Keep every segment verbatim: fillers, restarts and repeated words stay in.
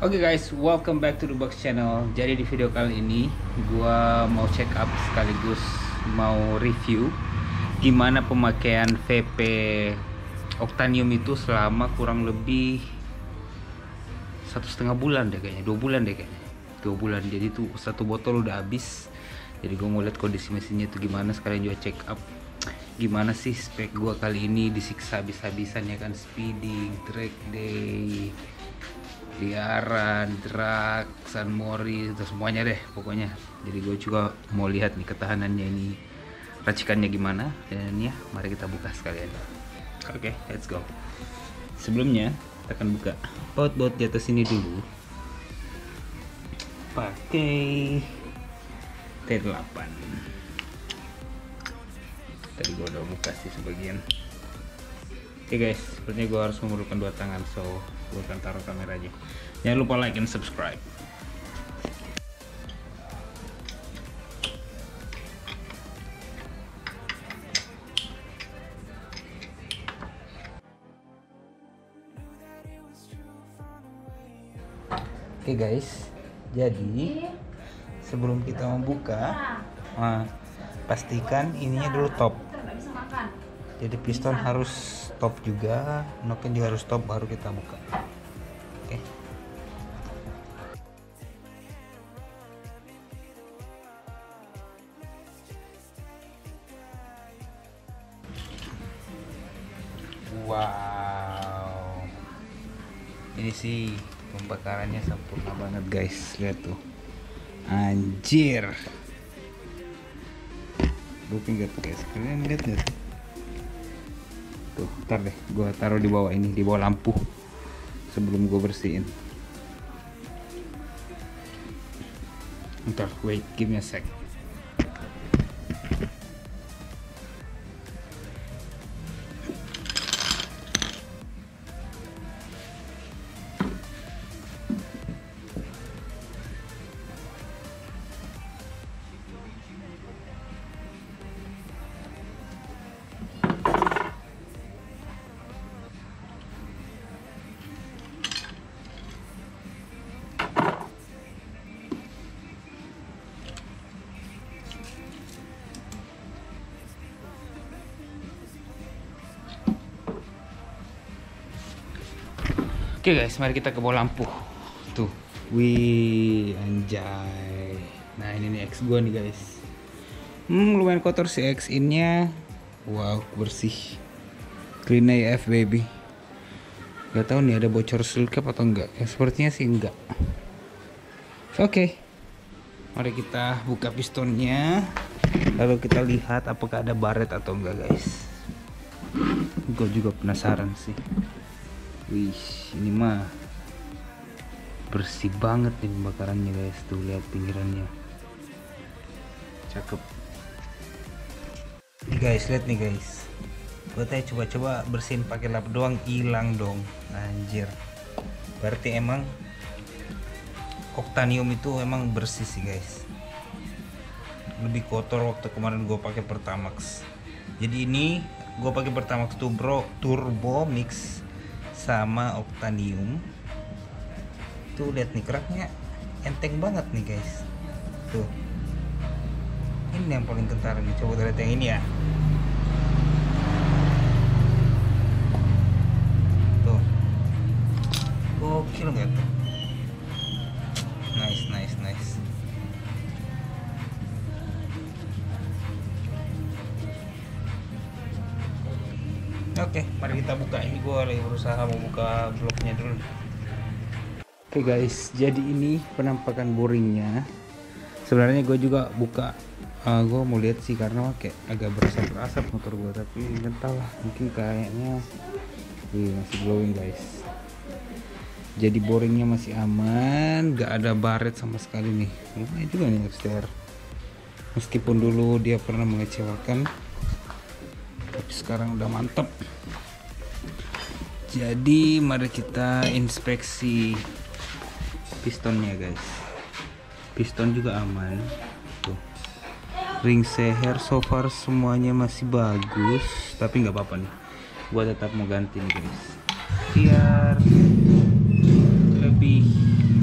Oke guys, welcome back to the Box Channel. Jadi di video kali ini gua mau check up sekaligus mau review gimana pemakaian V P Octanium itu selama kurang lebih satu setengah bulan deh kayaknya, dua bulan deh kayaknya, dua bulan. Jadi tuh satu botol udah habis. Jadi gua mau lihat kondisi mesinnya itu gimana, sekalian juga check up gimana sih spek gua kali ini, disiksa habis-habisan ya kan, speeding, track day, liaran, drag, San Mori, itu semuanya deh pokoknya. Jadi gue juga mau lihat nih ketahanannya ini, racikannya gimana, dan ya mari kita buka sekalian. Oke, okay, let's go. Sebelumnya kita akan buka baut-baut di atas ini dulu pakai T delapan. Tadi gue udah buka sih sebagian. Oke okay guys, sepertinya gue harus memerlukan dua tangan, so gue akan taruh kameranya. Jangan lupa like and subscribe. Oke okay guys, jadi sebelum kita membuka, nah, pastikan ininya dulu top. Jadi piston harus top juga, noken juga harus top, baru kita buka. Oke. Wow. Ini sih pembakarannya sempurna banget guys, lihat tuh. Anjir. Looking good guys, kalian lihat nggak sih? Tuh, ntar deh, gue taruh di bawah ini, di bawah lampu sebelum gue bersihin. Ntar, wait, give me a sec. Oke okay guys, mari kita ke bawah lampu. Tuh, wih, anjay. Nah ini nih X gua nih guys. Hmm, lumayan kotor sih X in-nya. Wow, bersih. Clean A F baby. Gak tahu nih ada bocor seal cap atau enggak. Ya, sepertinya sih enggak. Oke, okay. Mari kita buka pistonnya. Lalu kita lihat apakah ada baret atau enggak guys. Gue juga penasaran sih. Wih, ini mah bersih banget nih pembakarannya guys. Tuh lihat pinggirannya, cakep. Nih guys, lihat nih guys. Gue tadi coba-coba bersihin pakai lap doang, hilang dong. Anjir. Berarti emang Octanium itu emang bersih sih guys. Lebih kotor waktu kemarin gue pakai Pertamax. Jadi ini gue pakai Pertamax Turbo Turbo Mix sama Octanium. Tuh lihat nih keraknya enteng banget nih guys. Tuh, ini yang paling kentara nih. Coba kita lihat yang ini ya. Tuh, gokil nggak tuh? Nice, nice, nice. Oke, mari kita buka. Ini gue lagi berusaha mau buka bloknya dulu. Oke guys, jadi ini penampakan boringnya. Sebenarnya gue juga buka, uh, gue mau lihat sih karena kayak agak berasap-asap motor gue, tapi nggak tahu lah, mungkin kayaknya wih, masih glowing guys. Jadi boringnya masih aman, gak ada baret sama sekali nih. Lumayan juga nih R C R. Meskipun dulu dia pernah mengecewakan, tapi sekarang udah mantep. Jadi mari kita inspeksi pistonnya guys. Piston juga aman. Tuh, ring seher so far semuanya masih bagus, tapi nggak apa-apa nih, gua tetap mau ganti nih guys, biar lebih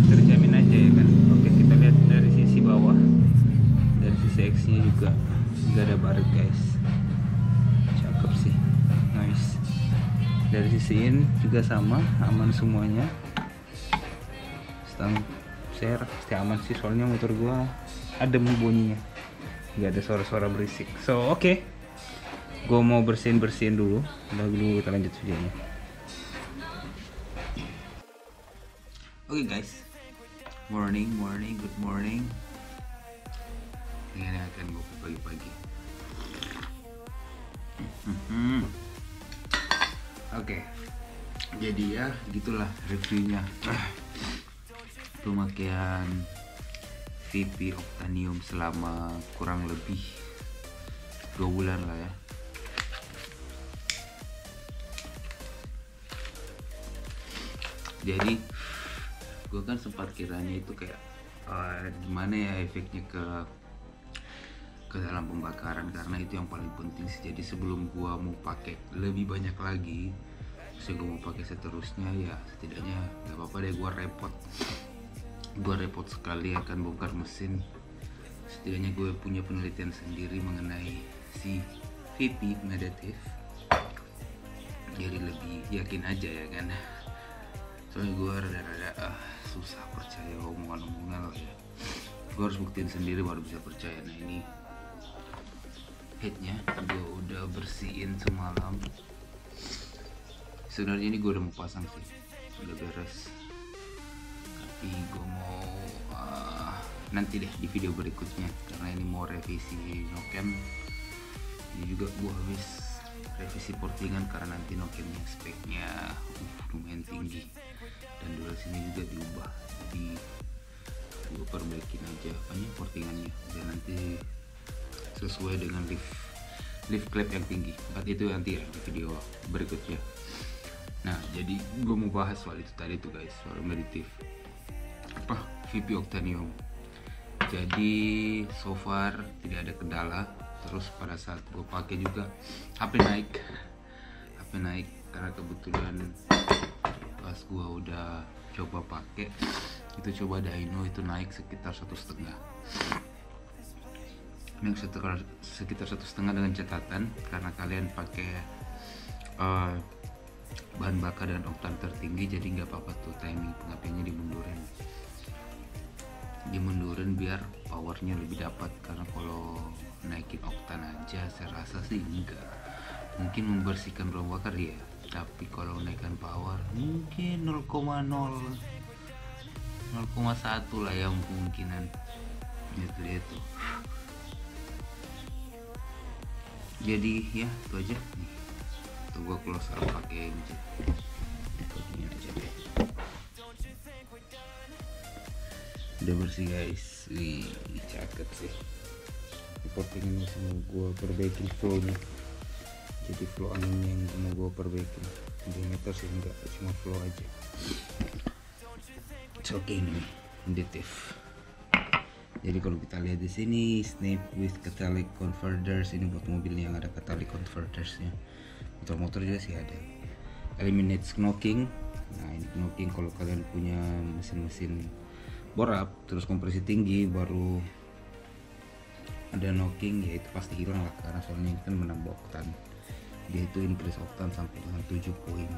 juga, nggak ada baret guys, cakep sih, nice. Dari sisi ini juga sama, aman semuanya. Stang share pasti aman sih, soalnya motor gua adem bunyinya, nggak ada suara-suara berisik. So oke, okay. Gua mau bersihin bersihin dulu, udah dulu kita lanjut videonya. Oke okay, guys, morning morning good morning. Ini akan ngopi pagi-pagi. Hmm. Oke, okay. Jadi ya gitulah reviewnya pemakaian V P Octanium selama kurang lebih dua bulan lah ya. Jadi gue kan sempat kiranya itu kayak uh, gimana ya efeknya ke ke dalam pembakaran, karena itu yang paling penting sih. Jadi sebelum gua mau pakai lebih banyak lagi, saya gua mau pakai seterusnya, ya setidaknya nggak apa-apa deh gua repot gua repot sekali akan bongkar mesin. Setidaknya gue punya penelitian sendiri mengenai si V P negatif, jadi lebih yakin aja ya kan. Soalnya gue rada-rada ah, susah percaya omongan-omongan ya. Gue harus buktiin sendiri baru bisa percaya. Nah ini headnya gue udah bersihin semalam. Sebenarnya ini gue udah mau pasang sih, udah beres, tapi gue mau uh, nanti deh di video berikutnya, karena ini mau revisi noken. Ini juga gue habis revisi portingan karena nanti nokennya speknya uh, lumayan tinggi dan durasinya juga diubah, jadi gue perbaikin aja apanya portingannya dan nanti sesuai dengan lift lift klep yang tinggi. Empat itu nanti ya di video berikutnya. Nah jadi gue mau bahas soal itu tadi tuh guys, soal meditif apa V P Octanium. Jadi so far tidak ada kendala. Terus pada saat gue pakai juga H P naik H P naik karena kebetulan pas gue udah coba pakai itu, coba dyno itu naik sekitar satu setengah Ini sekitar, sekitar satu setengah dengan catatan karena kalian pakai uh, bahan bakar dan oktan tertinggi, jadi nggak apa-apa tuh timing pengapiannya dimundurin dimundurin biar powernya lebih dapat. Karena kalau naikin oktan aja saya rasa sih enggak, mungkin membersihkan ruang bakar ya, tapi kalau naikkan power mungkin nol koma nol nol koma satu lah yang kemungkinan itu dia tuh. Jadi ya itu aja nih, tuh gua close up pakai ini begini aja deh. Udah bersih guys, wih cakep sih. Porting ini semua gua perbaikin flownya, jadi flow anginnya yang mau gua perbaikin. Diameter sih enggak, cuma flow aja. It's okay ini meditif. Jadi kalau kita lihat di sini, snap with catalytic converters, ini buat mobil yang ada catalytic convertersnya. Motor-motor juga sih ada. Eliminates knocking. Nah ini knocking kalau kalian punya mesin-mesin borap terus kompresi tinggi baru ada knocking, ya itu pasti hilang lah, karena soalnya ini kan menambah oktan. Dia itu increase oktan sampai dengan tujuh poin.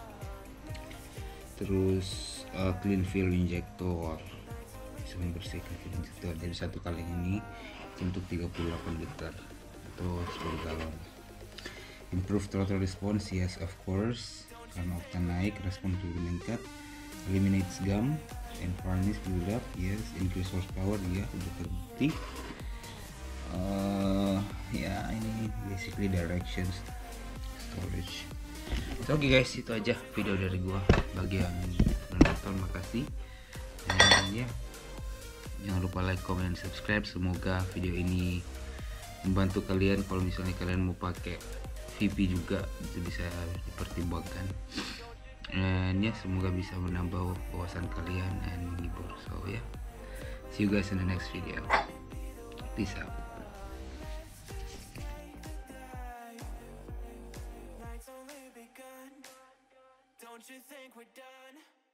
Terus uh, clean fuel injector, bisa membersihkan fuel injector. Jadi satu kali ini untuk tiga puluh delapan liter atau sepuluh galon. Improve throttle response, yes of course, karena oktan naik respon lebih meningkat. Eliminates gum and varnish build up, yes. Increase horsepower, ya udah terbukti. Uh, ya ini basically directions, storage. So, oke okay guys, itu aja video dari gua. Bagi yang nonton makasih, dan ya jangan lupa like, comment, dan subscribe. Semoga video ini membantu kalian kalau misalnya kalian mau pakai V P juga, itu bisa dipertimbangkan. Dan ya semoga bisa menambah wawasan kalian dan menghibur. So ya, yeah. See you guys in the next video. Peace out. Don't you think we're done?